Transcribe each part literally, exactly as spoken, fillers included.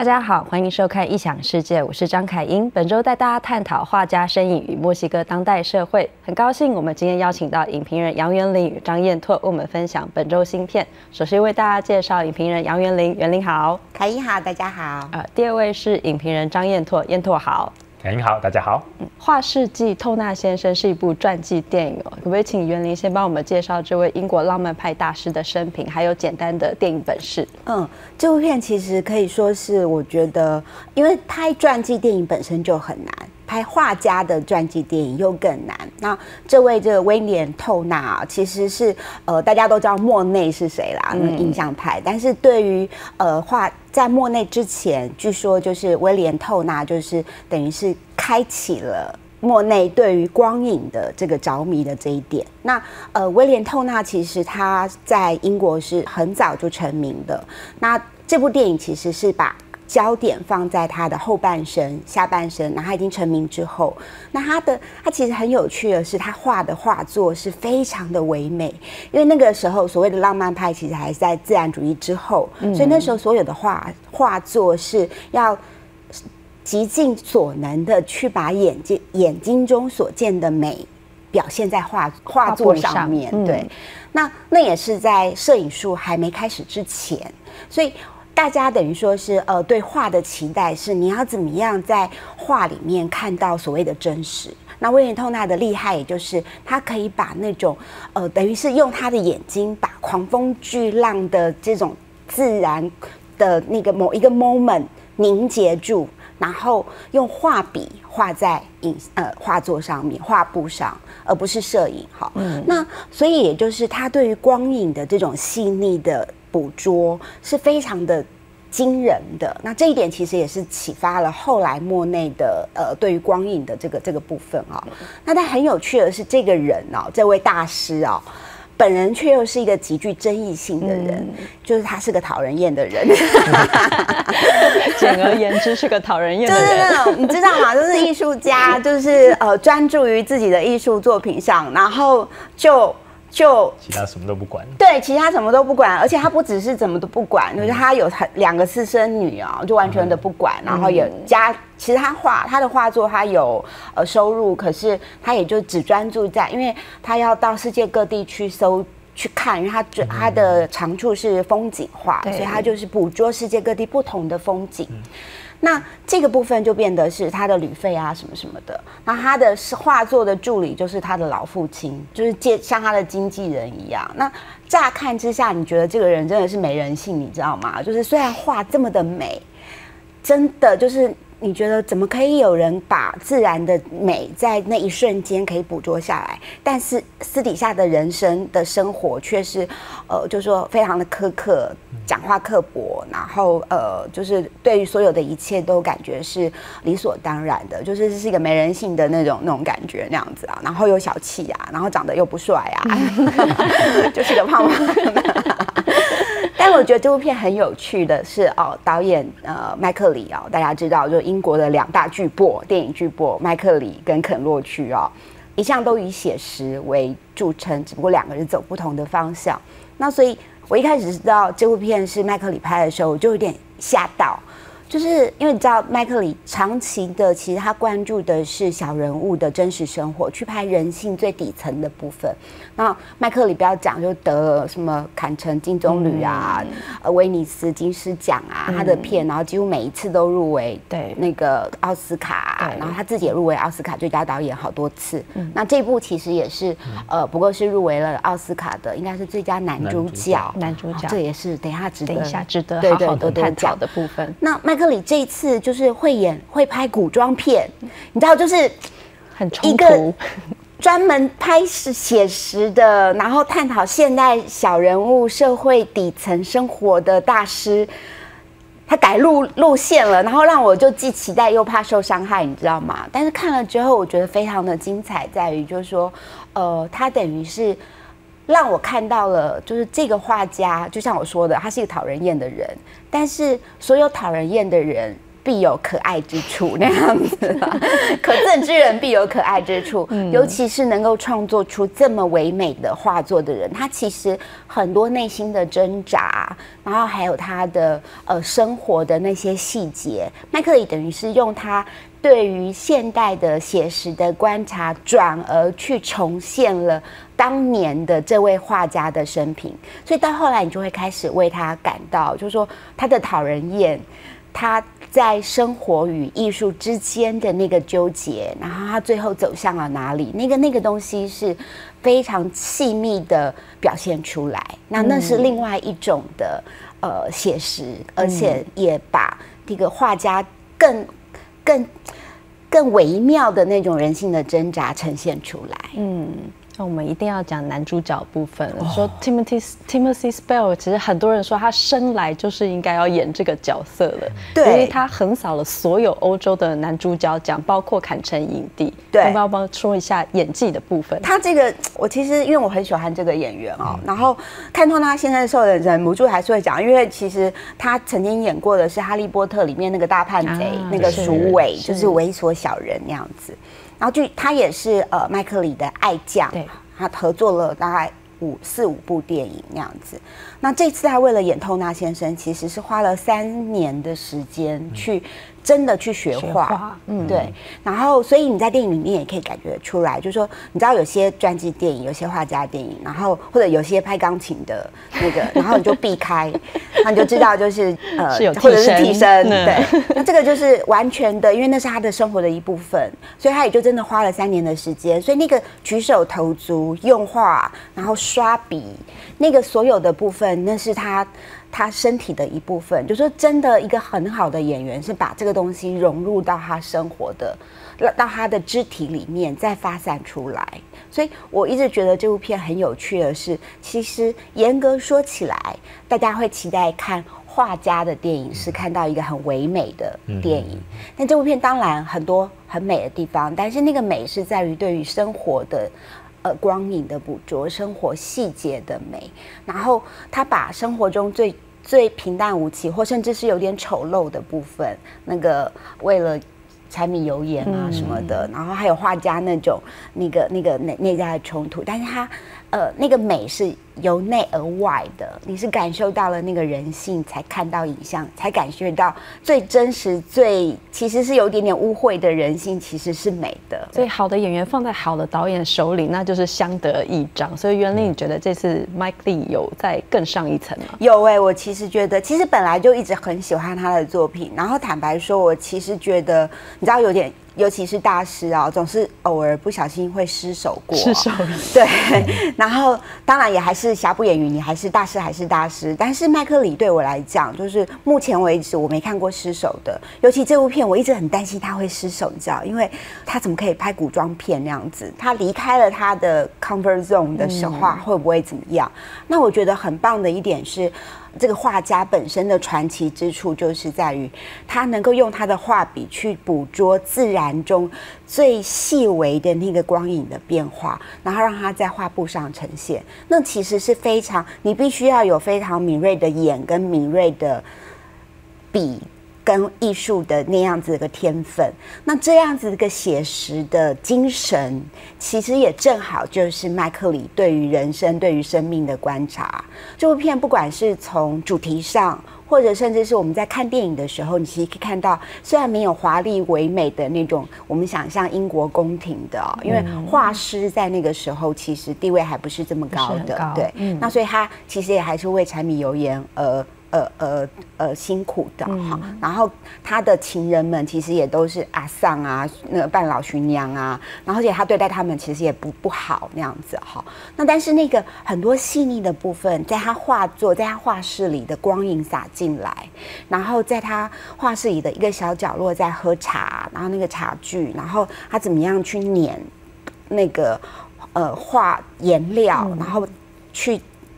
家好，欢迎收看《异想世界》，我是张凯英。本周带大家探讨画家身影与墨西哥当代社会。很高兴我们今天邀请到影评人杨元玲与张彦拓，为我们分享本周新片。首先为大家介绍影评人杨元玲，元玲好。 凯英好，大家好。 呃，第二位是影评人张彦拓，彦拓好。 凯英好，大家好。 嗯，《画世纪》透纳先生是一部传记电影哦，可不可以请元玲先帮我们介绍这位英国浪漫派大师的生平，还有简单的电影本事？ 嗯，这部片其实可以说是我觉得，因为拍传记电影本身就很难，拍画家的传记电影又更难。那这位这个威廉·透纳啊，其实是呃大家都知道莫内是谁啦，那印象派。但是对于呃画在莫内之前，据说就是威廉·透纳就是等于是开启了莫内对于光影的这个着迷的这一点。那呃，威廉·透纳其实他在英国是很早就成名的。那这部电影其实是把焦点放在他的后半生、下半生，然后他已经成名之后，那他的他其实很有趣的是，他画的画作是非常的唯美，因为那个时候所谓的浪漫派其实还是在自然主义之后，嗯、所以那时候所有的画画作是要极尽所能的去把眼睛眼睛中所见的美表现在画画作上面，嗯、对，那那也是在摄影术还没开始之前，所以大家等于说是呃对画的期待是你要怎么样在画里面看到所谓的真实。那威廉·透纳的厉害，也就是他可以把那种呃等于是用他的眼睛把狂风巨浪的这种自然的那个某一个 moment 凝结住，然后用画笔画在影呃画作上面、画布上，而不是摄影。好，嗯、那所以也就是他对于光影的这种细腻的捕捉是非常的惊人的。那这一点其实也是启发了后来莫内的呃对于光影的这个这个部分啊、哦。那但很有趣的是，这个人哦，这位大师哦。本人却又是一个极具争议性的人，嗯、就是他是个讨人厌的人。 简而言之，是个讨人厌的人。 就是那种你知道吗？就是艺术家，就是呃专注于自己的艺术作品上，然后就。就其他什么都不管， 对，其他什么都不管，而且他不只是怎么都不管，就是他有两个私生女啊，就完全的不管，然后也加，其实他画他的画作他有呃收入，可是他也就只专注在，因为他要到世界各地去搜去看，因为他他的长处是风景画，所以他就是捕捉世界各地不同的风景。嗯，那这个部分就变得是他的旅费啊什么什么的，那他的画作的助理就是他的老父亲，就是借像他的经纪人一样。那乍看之下，你觉得这个人真的是没人性，你知道吗？就是虽然画这么的美，真的就是你觉得怎么可以有人把自然的美在那一瞬间可以捕捉下来，但是私底下的人生的生活却是呃就说非常的苛刻，讲话刻薄，然后呃就是对于所有的一切都感觉是理所当然的，就是是一个没人性的那种那种感觉那样子啊，然后又小气啊，然后长得又不帅啊，就是个胖胖的。但我觉得这部片很有趣的是哦，导演呃麦克里哦，大家知道就英国的两大巨擘，电影巨擘麦克里跟肯洛区哦，一向都以写实为著称，只不过两个人走不同的方向。那所以我一开始知道这部片是麦克里拍的时候，我就有点吓到。就是因为你知道麦克里长期的，其实他关注的是小人物的真实生活，去拍人性最底层的部分。那麦克里不要讲，就得了什么坎城金棕榈啊，嗯、呃威尼斯金狮奖啊，嗯、他的片，然后几乎每一次都入围对那个奥斯卡，然后他自己也入围奥斯卡最佳导演好多次。嗯、那这部其实也是、嗯、呃，不过是入围了奥斯卡的，应该是最佳男主角。 男主角， 这也是等一下值得， 等一下值得好好的探讨的部分。 那麦克里这一次就是会演会拍古装片，你知道，就是很冲突， 专门拍写写实的，然后探讨现代小人物社会底层生活的大师，他改路路线了，然后让我就既期待又怕受伤害，你知道吗？但是看了之后，我觉得非常的精彩，在于就是说，呃，他等于是让我看到了，就是这个画家，就像我说的，他是一个讨人厌的人，但是所有讨人厌的人必有可爱之处那样子，可憎之人必有可爱之处。嗯、尤其是能够创作出这么唯美的画作的人，他其实很多内心的挣扎，然后还有他的呃生活的那些细节，麦克里等于是用他对于现代的写实的观察，转而去重现了当年的这位画家的生平。所以到后来，你就会开始为他感到，就是说他的讨人厌，他在生活与艺术之间的那个纠结，然后他最后走向了哪里？那个那个东西是非常细密的表现出来。那那是另外一种的呃写实，而且也把这个画家更更更微妙的那种人性的挣扎呈现出来。嗯。 那我们一定要讲男主角部分了。Oh. 说 Timothy Timothy Spall， 其实很多人说他生来就是应该要演这个角色了，对，因为他横扫了所有欧洲的男主角奖，包括坎城影帝。对，要不要帮说一下演技的部分？ 他这个，我其实因为我很喜欢这个演员哦，嗯、然后看透他现在的时候，忍不住还是会讲，因为其实他曾经演过的是《哈利波特》里面那个大叛贼，啊、那个鼠尾，就是猥琐小人那样子。然后就他也是呃麦克里的爱将，他合作了大概五四五部电影那样子。那这次他为了演透纳先生，其实是花了三年的时间去真的去学画，学画嗯，对。然后所以你在电影里面也可以感觉出来，就是说你知道有些传记电影，有些画家电影，然后或者有些拍钢琴的那个，然后你就避开，那你就知道就是呃， 是有或者是替身，对。那这个就是完全的，因为那是他的生活的一部分，所以他也就真的花了三年的时间。所以那个举手投足、用画，然后刷笔，那个所有的部分，那是他。他身体的一部分，就是说真的一个很好的演员是把这个东西融入到他生活的，到他的肢体里面再发散出来。所以我一直觉得这部片很有趣的是，其实严格说起来，大家会期待看画家的电影是看到一个很唯美的电影，但这部片当然很多很美的地方，但是那个美是在于对于生活的。呃，光影的捕捉，生活细节的美，然后他把生活中最最平淡无奇，或甚至是有点丑陋的部分，那个为了柴米油盐啊什么的，嗯、然后还有画家那种那个那个内内在的冲突，但是他呃那个美是由内而外的，你是感受到了那个人性，才看到影像，才感觉到最真实、最其实是有点点污秽的人性，其实是美的。 所以好的演员放在好的导演手里，那就是相得益彰。所以袁立，你觉得这次 Mike Leigh 有再更上一层吗？ 有哎、欸，我其实觉得，其实本来就一直很喜欢他的作品，然后坦白说，我其实觉得，你知道有点。尤其是大师啊，总是偶尔不小心会失手过、啊， 失手对。然后当然也还是瑕不掩瑜，你还是大师，还是大师。但是麦克里对我来讲，就是目前为止我没看过失手的。尤其这部片，我一直很担心他会失手，你知道，因为他怎么可以拍古装片那样子？他离开了他的 comfort zone 的时候，会不会怎么样？嗯、那我觉得很棒的一点是。这个画家本身的传奇之处，就是在于他能够用他的画笔去捕捉自然中最细微的那个光影的变化，然后让它在画布上呈现。那其实是非常，你必须要有非常敏锐的眼跟敏锐的笔。跟艺术的那样子的一个天分，那这样子一个写实的精神，其实也正好就是麦克里对于人生、对于生命的观察。这部片不管是从主题上，或者甚至是我们在看电影的时候，你其实可以看到，虽然没有华丽唯美的那种我们想象英国宫廷的、哦，因为画师在那个时候其实地位还不是这么高的，高对，嗯、那所以他其实也还是为柴米油盐而。呃呃呃，辛苦的哈，嗯、然后他的情人们其实也都是阿桑啊，那个半老徐娘啊，然后而且他对待他们其实也不不好那样子哈。那但是那个很多细腻的部分，在他画作，在他画室里的光影洒进来，然后在他画室里的一个小角落在喝茶，然后那个茶具，然后他怎么样去碾那个呃画颜料，嗯、然后去。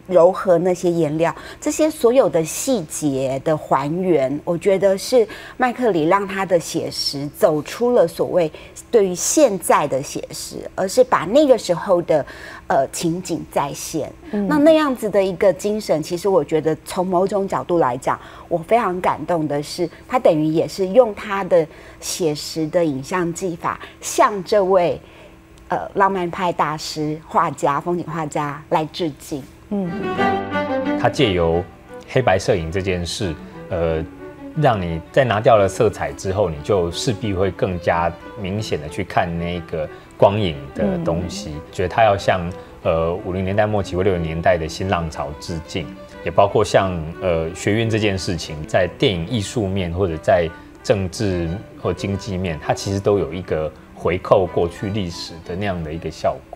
柔和那些颜料，这些所有的细节的还原，我觉得是麦克里让他的写实走出了所谓对于现在的写实，而是把那个时候的呃情景再现。嗯、那那样子的一个精神，其实我觉得从某种角度来讲，我非常感动的是，他等于也是用他的写实的影像技法，向这位呃浪漫派大师、画家、风景画家来致敬。嗯， 他借由黑白摄影这件事，呃，让你在拿掉了色彩之后，你就势必会更加明显的去看那个光影的东西。嗯、觉得他要向呃五零年代末期或六零年代的新浪潮致敬，也包括像呃学运这件事情，在电影艺术面或者在政治或经济面，它其实都有一个回扣过去历史的那样的一个效果。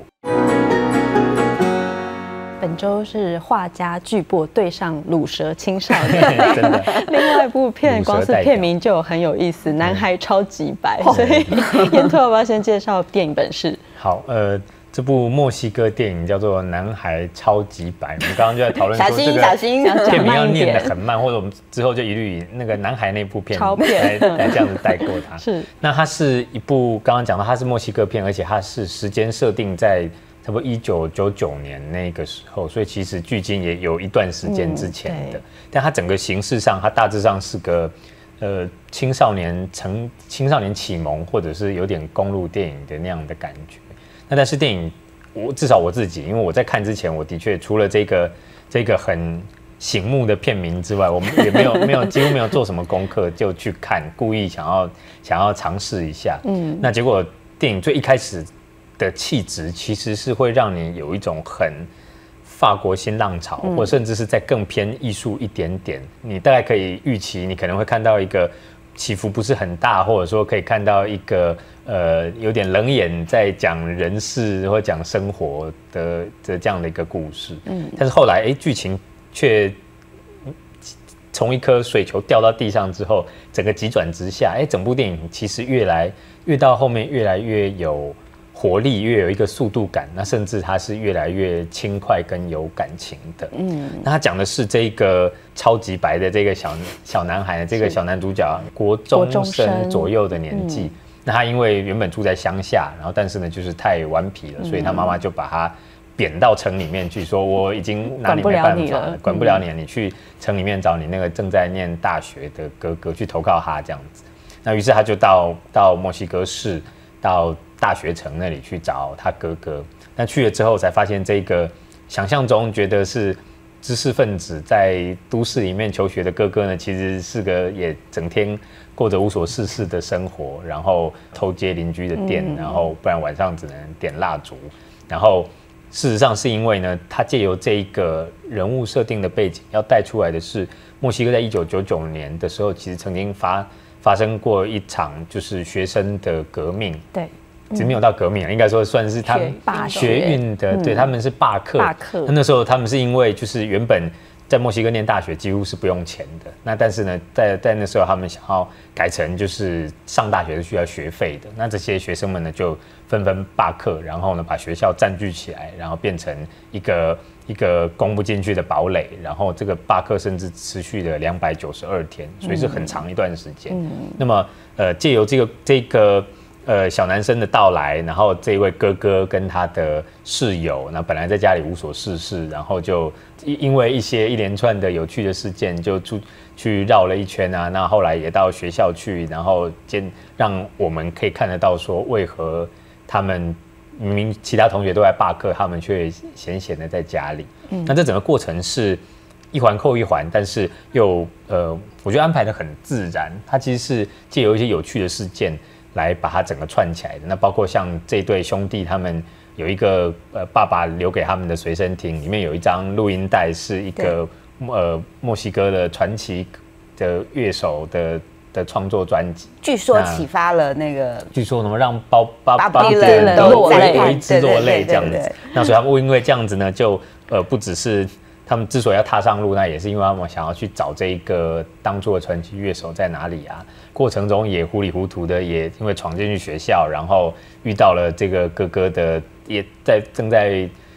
本周是画家巨擘对上鲁蛇青少年，真的。另外一部片光是片名就很有意思，《男孩超级白》。所以彦拓要不要先介绍电影本事？ 好，呃，这部墨西哥电影叫做《男孩超级白》。我们刚刚就在讨论说这个片名要念得很慢，或者我们之后就一律以那个男孩那部片来来这样子带过它。是。那它是一部刚刚讲到它是墨西哥片，而且它是时间设定在差不多一九九九年那个时候，所以其实距今也有一段时间之前的。嗯、但它整个形式上，它大致上是个呃青少年成青少年启蒙，或者是有点公路电影的那样的感觉。那但是电影，我至少我自己，因为我在看之前，我的确除了这个这个很醒目的片名之外，我们也没有没有几乎没有做什么功课就去看，故意想要想要尝试一下。嗯，那结果电影最一开始的气质其实是会让你有一种很法国新浪潮，嗯、或甚至是再更偏艺术一点点。你大概可以预期，你可能会看到一个起伏不是很大，或者说可以看到一个呃有点冷眼在讲人事或讲生活的的这样的一个故事。嗯，但是后来哎，剧情却从一颗水球掉到地上之后，整个急转直下。哎，整部电影其实越来越到后面越来越有活力，越有一个速度感，那甚至它是越来越轻快跟有感情的。嗯，那他讲的是这个超级白的这个小小男孩，这个小男主角国中生左右的年纪。嗯、那他因为原本住在乡下，然后但是呢就是太顽皮了，嗯、所以他妈妈就把他贬到城里面去，说我已经拿你没办法了，管不了你了，你去城里面找你那个正在念大学的哥哥去投靠他这样子。那于是他就到到墨西哥市，到大学城那里去找他哥哥。那去了之后才发现，这个想象中觉得是知识分子在都市里面求学的哥哥呢，其实是个也整天过着无所事事的生活，然后偷接邻居的店，嗯、然后不然晚上只能点蜡烛。然后事实上是因为呢，他借由这一个人物设定的背景，要带出来的是墨西哥在一九九九年的时候，其实曾经发发生过一场就是学生的革命。对。其实没有到革命啊，应该说算是他们学运的，对，他们是罢课。罢课。那时候他们是因为就是原本在墨西哥念大学几乎是不用钱的，那但是呢，在在那时候他们想要改成就是上大学是需要学费的，那这些学生们呢就纷纷罢课，然后呢把学校占据起来，然后变成一个一个攻不进去的堡垒，然后这个罢课甚至持续了两百九十二天，所以是很长一段时间。嗯、那么呃，借由这个这个。呃，小男生的到来，然后这位哥哥跟他的室友，那本来在家里无所事事，然后就因为一些一连串的有趣的事件，就出去绕了一圈啊。那后来也到学校去，然后见让我们可以看得到说，为何他们明明其他同学都在罢课，他们却闲闲的在家里。嗯，那这整个过程是一环扣一环，但是又呃，我觉得安排得很自然。它其实是借由一些有趣的事件来把它整个串起来的。那包括像这对兄弟，他们有一个呃爸爸留给他们的随身听，里面有一张录音带，是一个呃墨西哥的传奇的乐手的的创作专辑。 据说启发了那个， 据说什么让包巴巴比伦都为之落泪这样子。那所以他们因为这样子呢，就呃不只是他们之所以要踏上路，那也是因为他们想要去找这一个当初的传奇乐手在哪里啊。过程中也糊里糊涂的，也因为闯进去学校，然后遇到了这个哥哥的，也在正在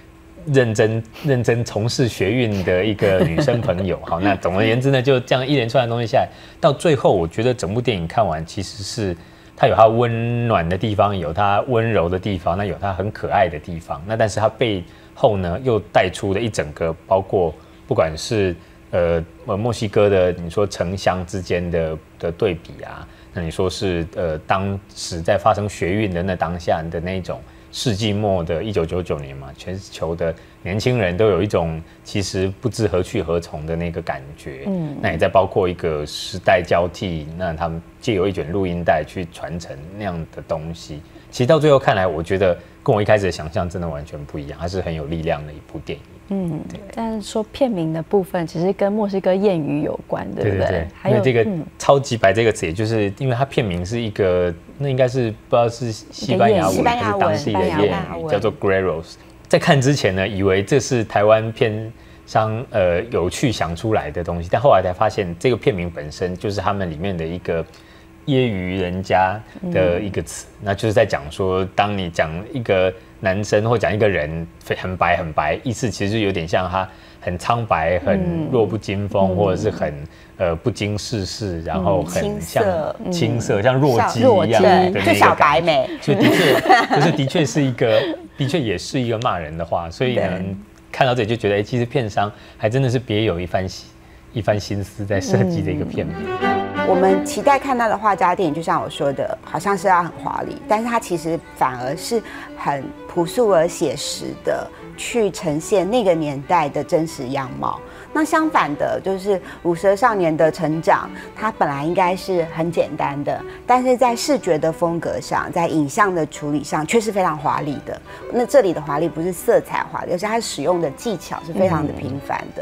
认真认真从事学运的一个女生朋友。好，那总而言之呢，就这样一连串的东西下来，到最后我觉得整部电影看完，其实是它有它温暖的地方，有它温柔的地方，那有它很可爱的地方。那但是它背后呢，又带出了一整个，包括不管是呃呃墨西哥的你说城乡之间的的对比啊，那你说是呃当时在发生学运的那当下的那种世纪末的一九九九年嘛，全球的年轻人都有一种其实不知何去何从的那个感觉。嗯，那也在包括一个时代交替，那他们借由一卷录音带去传承那样的东西。其实到最后看来，我觉得跟我一开始的想象真的完全不一样，它是很有力量的一部电影。嗯， 但是说片名的部分，其实跟墨西哥谚语有关，对不对？对对对。 还有这个“超级白”这个词，也就是因为它片名是一个，那应该是不知道是西班牙文还是当地的谚语，叫做 “Guerreros”。在看之前呢，以为这是台湾片商呃有趣想出来的东西，但后来才发现，这个片名本身就是他们里面的一个揶揄人家的一个词，嗯、那就是在讲说，当你讲一个男生或讲一个人很白很白，意思其实有点像他很苍白、很弱不禁风，嗯、或者是很呃不经世事，然后很像青涩，嗯、像弱鸡一样的那个就小白美。 所以的确，就是的确是一个，的确也是一个骂人的话。所以呢，看到这里就觉得，哎，其实片商还真的是别有一番一番心思在设计的一个片名。嗯我们期待看到的画家电影，就像我说的，好像是要很华丽，但是它其实反而是很朴素而写实的，去呈现那个年代的真实样貌。那相反的，就是五十少年的成长，它本来应该是很简单的，但是在视觉的风格上，在影像的处理上，却是非常华丽的。那这里的华丽不是色彩华丽，而是它使用的技巧是非常的频繁的。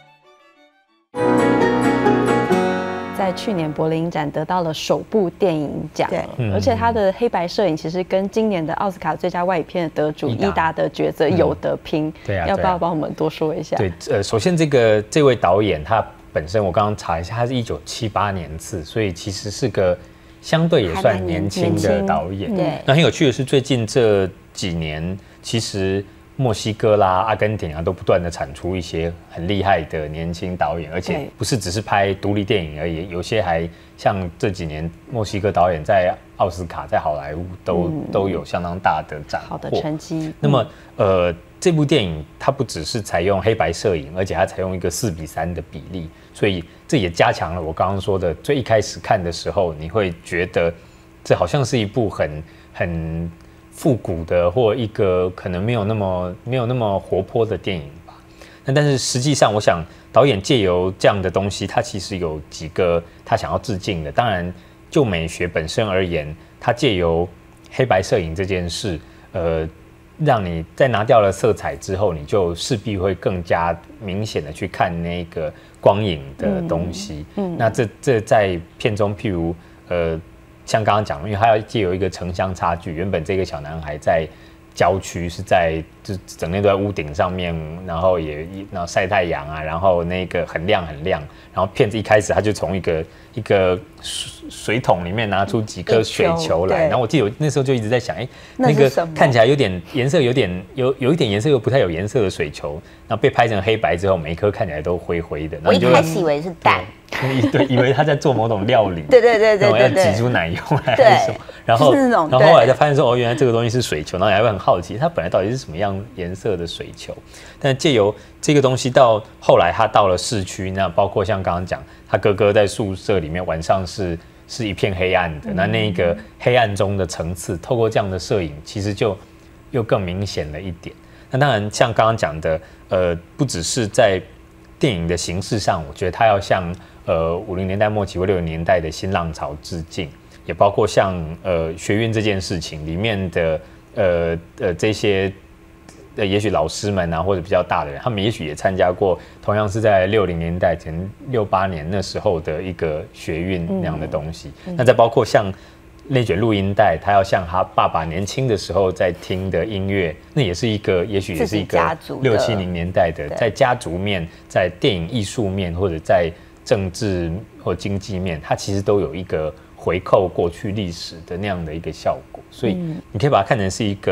在去年柏林影展得到了首部电影奖，嗯、而且他的黑白摄影其实跟今年的奥斯卡最佳外语片的得主伊达的抉择有得拼。嗯、对啊，要不要帮我们多说一下？ 对，呃，首先这个这位导演他本身我刚刚查一下，他是一九七八年次，所以其实是个相对也算年轻的导演。对，那很有趣的是，最近这几年其实墨西哥啦、阿根廷啊，都不断的产出一些很厉害的年轻导演，而且不是只是拍独立电影而已，有些还像这几年墨西哥导演在奥斯卡、在好莱坞都、嗯、都有相当大的斩获， 好的成绩。 那么，呃，这部电影它不只是采用黑白摄影，而且它采用一个四比三的比例，所以这也加强了我刚刚说的，最一开始看的时候，你会觉得这好像是一部很很复古的，或一个可能没有那么没有那么活泼的电影吧。那但是实际上，我想导演借由这样的东西，他其实有几个他想要致敬的。当然，就美学本身而言，他借由黑白摄影这件事，呃，让你在拿掉了色彩之后，你就势必会更加明显的去看那个光影的东西。嗯，嗯那这这在片中，譬如呃。像刚刚讲，因为他要借由一个城乡差距，原本这个小男孩在郊区，是在就整天都在屋顶上面，然后也然后晒太阳啊，然后那个很亮很亮，然后片子一开始他就从一个一个水桶里面拿出几颗水球来，然后我记得我那时候就一直在想，哎、欸，那个看起来有点颜色有点有有一点颜色又不太有颜色的水球，然后被拍成黑白之后，每一颗看起来都灰灰的。 我一开始以为是蛋。 对，以为他在做某种料理， 对对对对对， 要挤出奶油来还是什么，然后然后后来才发现说，哦，原来这个东西是水球，然后你还会很好奇，它本来到底是什么样颜色的水球。但借由这个东西到后来，他到了市区，那包括像刚刚讲，他哥哥在宿舍里面晚上是是一片黑暗的，那那个黑暗中的层次，透过这样的摄影，其实就又更明显了一点。那当然，像刚刚讲的，呃，不只是在电影的形式上，我觉得他要像呃五零年代末期或六零年代的新浪潮致敬，也包括像呃学运这件事情里面的呃呃这些呃也许老师们啊或者比较大的人，他们也许也参加过同样是在六零年代前六八年那时候的一个学运那样的东西。嗯、那再包括像那卷录音带，他要像他爸爸年轻的时候在听的音乐，那也是一个，也许也是一个六七零年代的，在家族面、在电影艺术面，或者在政治或经济面，它其实都有一个回扣过去历史的那样的一个效果。所以你可以把它看成是一个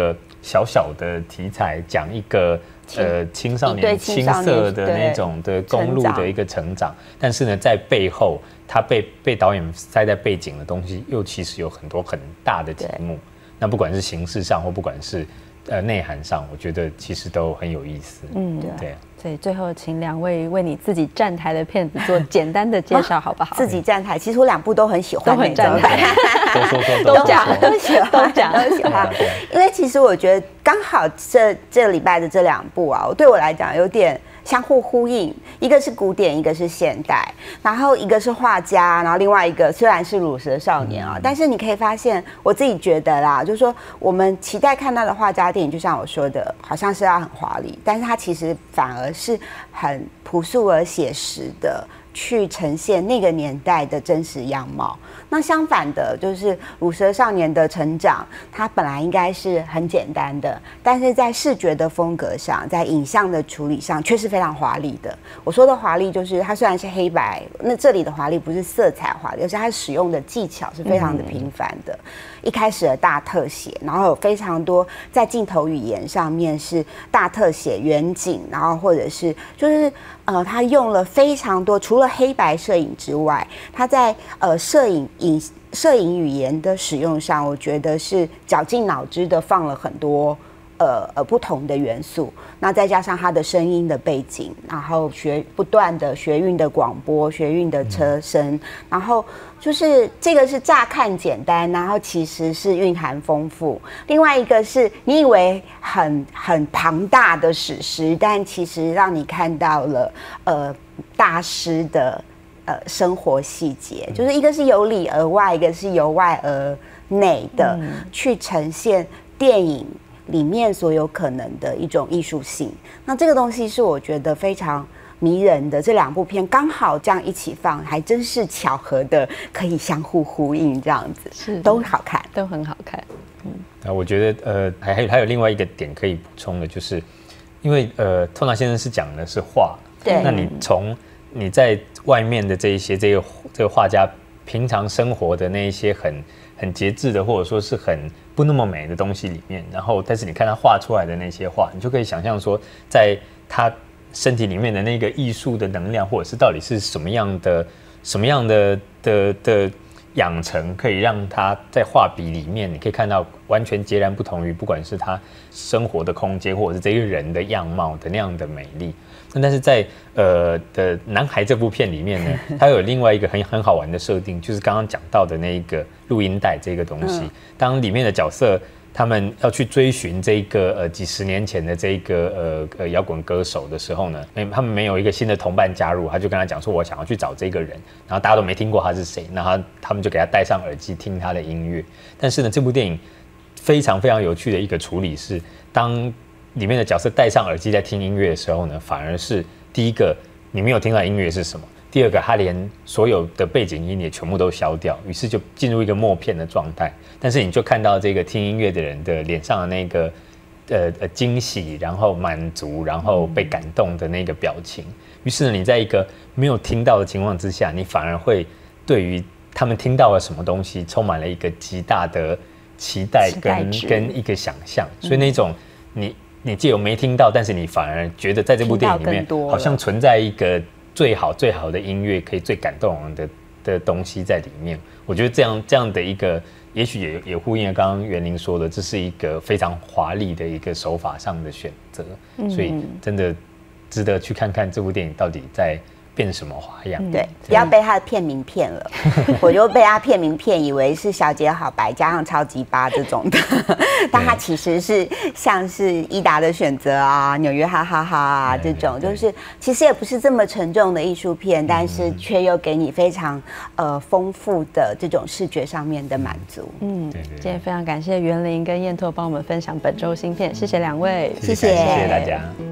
小小的题材，讲一个呃青少年青涩的那种的公路的一个成长，但是呢，在背后他被被导演塞在背景的东西，又其实有很多很大的题目。那不管是形式上，或不管是呃内涵上，我觉得其实都很有意思。嗯，对。 所以最后，请两位为你自己站台的片子做简单的介绍，好不好？ 自己站台，其实我两部都很喜欢， 都很站台， 都说说都讲，都喜欢，都讲，都喜欢。因为其实我觉得刚好这这礼拜的这两部啊，对我来讲有点相互呼应，一个是古典，一个是现代，然后一个是画家，然后另外一个虽然是乳蛇少年啊，但是你可以发现，我自己觉得啦，就是说我们期待看到的画家电影，就像我说的，好像是要很华丽，但是它其实反而是很朴素而写实的去呈现那个年代的真实样貌。那相反的，就是乳蛇少年的成长，它本来应该是很简单的，但是在视觉的风格上，在影像的处理上，却是非常华丽的。我说的华丽，就是它虽然是黑白，那这里的华丽不是色彩华丽，而是它使用的技巧是非常的频繁的。嗯、一开始的大特写，然后有非常多在镜头语言上面是大特写、远景，然后或者是就是呃，他用了非常多，除了黑白摄影之外，他在呃摄影。影摄影语言的使用上，我觉得是绞尽脑汁的放了很多呃呃不同的元素。那再加上他的声音的背景，然后学不断的学运的广播、学运的车声，嗯、然后就是这个是乍看简单，然后其实是蕴含丰富。另外一个是你以为很很庞大的史诗，但其实让你看到了呃大师的。呃，生活细节，就是一个是由里而外，一个是由外而内的，嗯、去呈现电影里面所有可能的一种艺术性。那这个东西是我觉得非常迷人的。这两部片刚好这样一起放，还真是巧合的，可以相互呼应，这样子是都好看， 都很好看。 嗯，那我觉得呃，还还有还有另外一个点可以补充的，就是因为呃，托纳先生是讲的是画， 对， 那你从你在外面的这一些这个这个画家平常生活的那一些很很节制的，或者说是很不那么美的东西里面，然后但是你看他画出来的那些画，你就可以想象说，在他身体里面的那个艺术的能量，或者是到底是什么样的什么样的的的养成，可以让他在画笔里面，你可以看到完全截然不同于不管是他生活的空间，或者是这个人的样貌的那样的美丽。但是在呃的男孩这部片里面呢，它有另外一个很很好玩的设定，就是刚刚讲到的那一个录音带这个东西。嗯、当里面的角色他们要去追寻这个呃几十年前的这个呃呃摇滚歌手的时候呢，他们没有一个新的同伴加入，他就跟他讲说，我想要去找这个人，然后大家都没听过他是谁，然后他们就给他戴上耳机听他的音乐。但是呢，这部电影非常非常有趣的一个处理是，当里面的角色戴上耳机在听音乐的时候呢，反而是第一个你没有听到音乐是什么，第二个他连所有的背景音也全部都消掉，于是就进入一个默片的状态。但是你就看到这个听音乐的人的脸上的那个呃呃惊喜，然后满足，然后被感动的那个表情。于是呢，你在一个没有听到的情况之下，你反而会对于他们听到了什么东西充满了一个极大的期待跟跟一个想象。所以那种你。你既有没听到，但是你反而觉得在这部电影里面好像存在一个最好最好的音乐，可以最感动人的的东西在里面。我觉得这样这样的一个，也许也也呼应了刚刚袁玲说的，这是一个非常华丽的一个手法上的选择，嗯、所以真的值得去看看这部电影到底在变什么花样。 嗯、对，不要被他的片名骗了。我就被他片名骗，以为是小姐好白加上超级八这种的，但他其实是像是伊达的选择啊、纽约哈哈哈啊这种，就是其实也不是这么沉重的艺术片，但是却又给你非常呃丰富的这种视觉上面的满足。嗯， 今天非常感谢袁玲跟燕拓帮我们分享本周新片，谢谢两位， 谢谢谢谢大家。